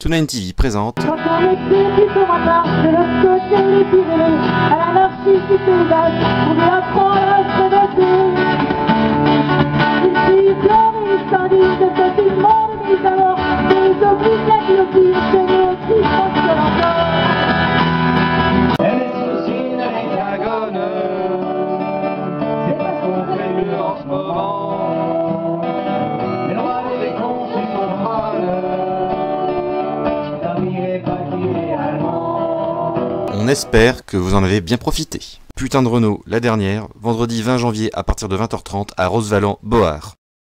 Tonight TV présente Quand on est qui se rempart de l'autre côté les Pyrénées, à l'anarchie du paysage, on lui apprend à se noter. Une fille floriste, indigne de petit monde mis à mort, des oblige la guillotine, c'est nous aussi pense que l'encore. Elle est aussi une hexagone, c'est parce qu'on fait mieux en ce moment. Mais on va les cons, c'est son crâne, n'arrivez pas qu'il est allemand. On espère que vous en avez bien profité. Putain de Renault, la dernière, vendredi 20 janvier à partir de 20h30 à Rosevalent, Board.